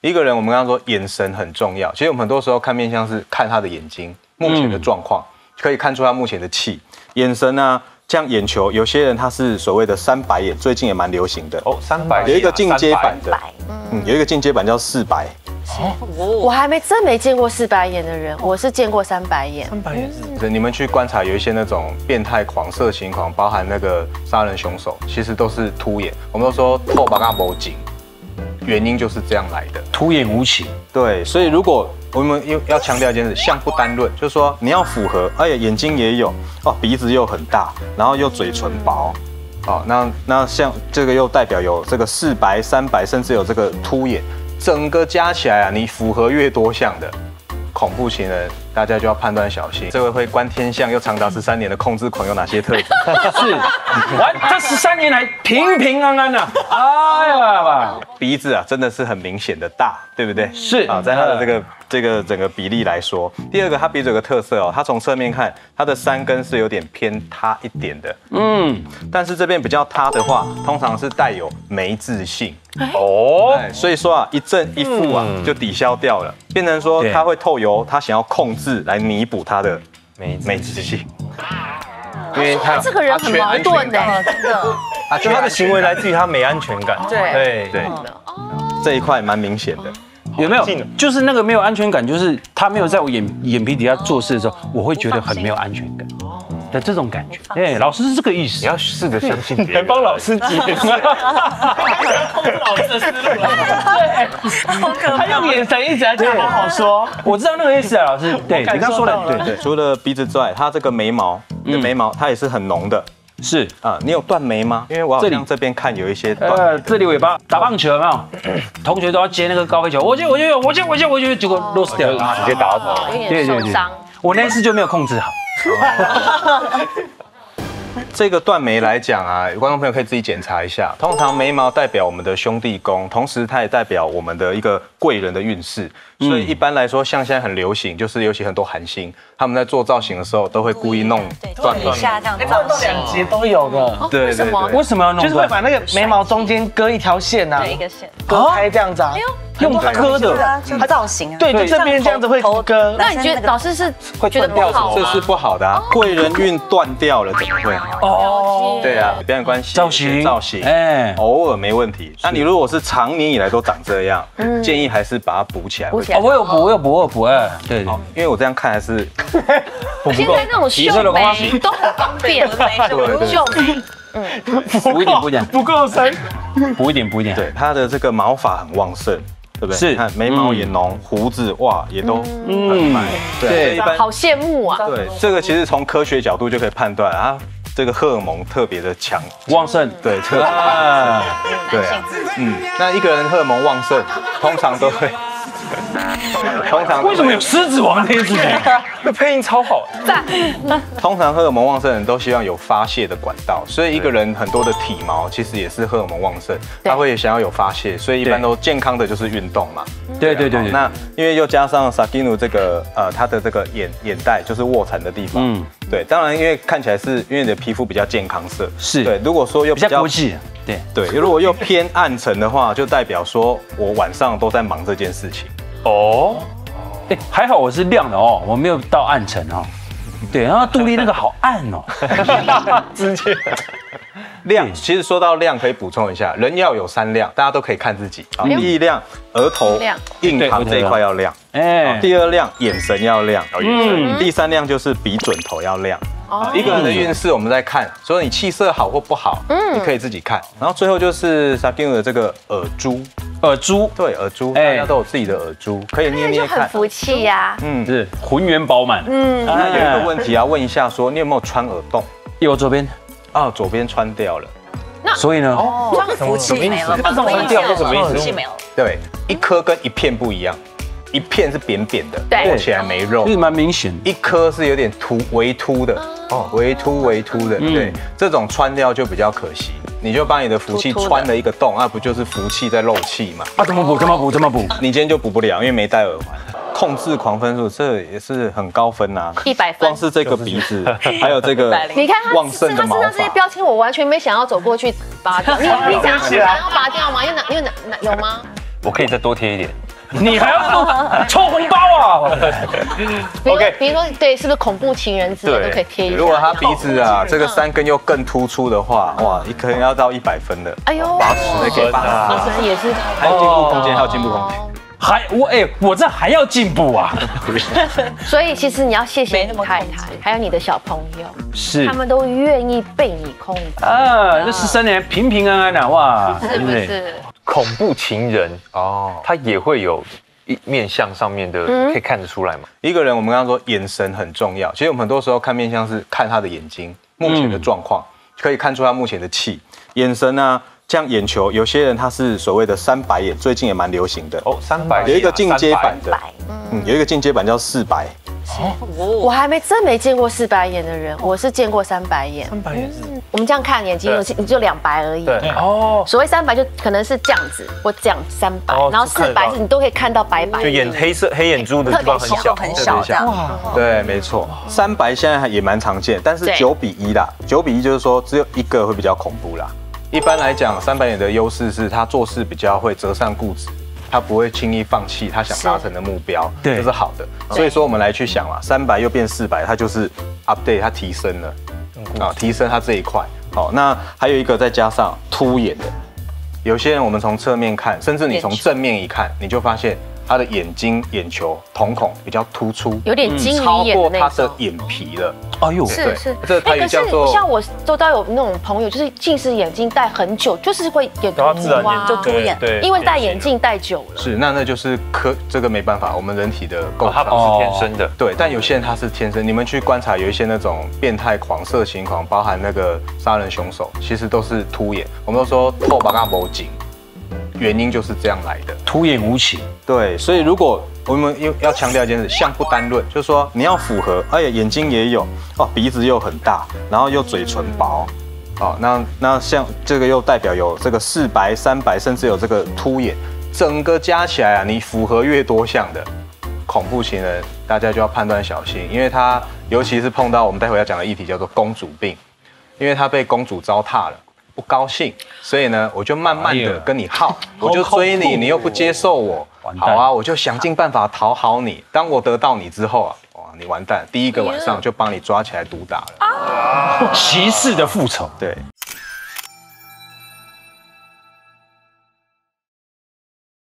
一个人我们刚刚说眼神很重要，其实我们很多时候看面相是看他的眼睛目前的状况，可以看出他目前的气。眼神呢，像眼球，有些人他是所谓的3白眼，最近也蛮流行的哦，3白有一个进阶版的，有一个进阶版叫4白。 我还真没见过4白眼的人，我是见过3白眼。 3白眼是你们去观察，有一些那种变态狂、色情狂，包含那个杀人凶手，其实都是凸眼。我们都说透把它摸紧，原因就是这样来的， 凸眼无情。 对，所以如果我们要强调一件事，相不单论，就是说你要符合，哎呀，眼睛也有哦，鼻子又很大，然后又嘴唇薄，哦，那像这个又代表有这个4白、3白，甚至有这个凸眼，整个加起来啊，你符合越多项的恐怖情人，大家就要判断小心。这位会观天象又长达13年的控制狂有哪些特质？ 是，这13年来平平安安呐。哎呀， 鼻子啊，真的是很明显的大，对不对？ 是啊，在他的这个整个比例来说，第二个，他鼻子有个特色哦，他从侧面看，他的3根是有点偏塌一点的，但是这边比较塌的话，通常是带有没自信哦，所以说啊，一正一负啊，就抵消掉了，变成说他会透由他想要控制来弥补他的没自信， 因为他这个人很矛盾的，真的， 就他的行为来自于他没安全感， 对， 这一块蛮明显的。 有没有？就是那个没有安全感，就是他没有在我眼皮底下做事的时候，我会觉得很没有安全感的这种感觉。哎，老师是这个意思。 你要试着相信别人，帮老师解释。控制老师的思路了。对，他用眼神一直在讲好好说。 我知道那个意思啊，老师。对，你刚说的，对。 除了鼻子之外，他这个眉毛，它也是很浓的。 是啊，你有断眉吗？因为我好像这边看有一些断眉。 这里尾巴打棒球有没有？同学都要接那个高飞球，我接，结果 lost 掉， 直接打到头。 对，受伤。 我那次就没有控制好。 这个断眉来讲啊，观众朋友可以自己检查一下。通常眉毛代表我们的兄弟宫，同时它也代表我们的一个贵人的运势。所以一般来说，像现在很流行，就是尤其很多韩星，他们在做造型的时候都会故意弄断眉， 下这样造型 2节都有的。 对， 为什么要弄？ 就是会把那个眉毛中间割一条线啊， 一个线割开这样子啊。 用割的， 它造型啊， 对，就这边这样子会割。 那你觉得老师是会觉得不好这是不好的啊，贵人运断掉了怎么会？ 哦， 对啊，表演关系、 造型， 哎，偶尔没问题。那你如果是长年以来都长这样，建议还是把它补起来。 补起来。 我有补，哎，对， 因为我这样看还是现在那种秀眉都很方便，秀眉。 补一点， 不够深， 补一点。 对，他的这个毛发很旺盛，对不对？ 是， 看眉毛也浓，胡子哇也都很满， 对， 好羡慕啊。 对，这个其实从科学角度就可以判断啊，这个荷尔蒙特别的强旺盛， 对，特别对啊，那一个人荷尔蒙旺盛，通常都会。 为什么有狮子王这件事情？ 那配音超好。 通常荷尔蒙旺盛的人都希望有发泄的管道，所以一个人很多的体毛其实也是荷尔蒙旺盛，他会想要有发泄，所以一般都健康的就是运动嘛。 对。 那因为又加上 Sakino 这个他的这个眼袋就是卧蚕的地方，对，当然因为看起来是因为你的皮肤比较健康色， 是对。如果说又比较国际， 对，如果又偏暗沉的话，就代表说我晚上都在忙这件事情。 哦，还好我是亮的哦，我没有到暗沉哦。对，然后杜丽那个好暗哦， 直接亮。其实说到亮，可以补充一下，人要有3亮，大家都可以看自己啊。第一亮，额头印堂这一块要亮，第2亮，眼神要亮，第3亮就是鼻准头要亮。一个人的运势我们在看，所以你气色好或不好，你可以自己看。然后最后就是 Sakino 的这个耳珠，对，耳珠，大家都有自己的耳珠，可以捏捏看， 很福气呀。 是浑圆饱满。 那有一个问题要问一下，说你有没有穿耳洞？ 有左边啊，左边穿掉了。 所以呢？ 装福气没了， 穿掉是什么意思？ 福气没了。 对，一颗跟一片不一样。一片是扁扁的，握起来没肉， 是蛮明显。 一颗是有点微凸的，微凸的，对，这种穿掉就比较可惜。你就把你的福气穿了一个洞，那不就是福气在漏气嘛？ 怎么补？ 你今天就补不了，因为没戴耳环。控制狂分数，这也是很高分呐 ，100分。 光是这个鼻子，还有这个你看他旺盛的毛发， 这些标签我完全没想要走过去拔掉。你想要拔掉吗？有吗？ 我可以再多贴一点。 你还要抽红包啊 ？OK， 比如说对，是不是恐怖情人之类都可以贴一下？ 如果他鼻子啊这个3根又更突出的话，哇，可能要到100分的。哎呦，80可以80， 也是还有进步空间，还有进步空间。 我这还要进步啊！ 所以其实你要谢谢你太太，还有你的小朋友， 是他们都愿意被你控制啊。这13年平平安安的哇， 是不是？ 恐怖情人哦，他也会有面相上面的可以看得出来吗？ 一个人我们刚刚说眼神很重要，其实我们很多时候看面相是看他的眼睛目前的状况，可以看出他目前的气。眼神呢？像眼球，有些人他是所谓的3白眼，最近也蛮流行的哦。3白有一个进阶版的，有一个进阶版叫4白。 我还真没见过4白眼的人，我是见过3白眼。3白眼是我们这样看眼睛，你就2白而已。对哦，所谓3白就可能是这样子，或这样3白，然后4白是你都可以看到白白。 就眼黑眼珠的地方很小很小这样。 对，没错，3白现在也蛮常见，但是9比1啦，9比1就是说只有一个会比较恐怖啦。一般来讲，3白眼的优势是他做事比较会择善固执，他不会轻易放弃他想达成的目标，这是好的。所以说我们来去想嘛，3白又变4白，它就是 update， 它提升了啊，提升它这一块。好，那还有一个再加上凸眼的，有些人我们从侧面看，甚至你从正面一看，你就发现他的眼睛、眼球、瞳孔比较突出， 有点金鱼眼超过他的眼皮了。 哎呦， 是， 这它也叫做像我周遭有那种朋友，就是近视眼镜戴很久，就是会眼突啊，就凸眼，对，因为戴眼镜戴久了。 是，那就是这个没办法，我们人体的构造是天生的。 对，但有些人他是天生，你们去观察有一些那种变态狂、色情狂，包含那个杀人凶手，其实都是凸眼。我们都说透把它磨紧，原因就是这样来的， 凸眼无情。对， 所以如果我们又要强调一件事，相不单论，就是说你要符合，哎呀，眼睛也有哦，鼻子又很大，然后又嘴唇薄，哦，那像这个又代表有这个4白、3白，甚至有这个凸眼，整个加起来啊，你符合越多项的恐怖情人，大家就要判断小心，因为他尤其是碰到我们待会要讲的议题叫做公主病，因为他被公主糟蹋了。不高兴，所以呢，我就慢慢的跟你耗，我就追你，你又不接受我，好啊，我就想尽办法讨好你。当我得到你之后啊，哇，你完蛋，第一个晚上就帮你抓起来毒打了。 骑士的复仇， 对，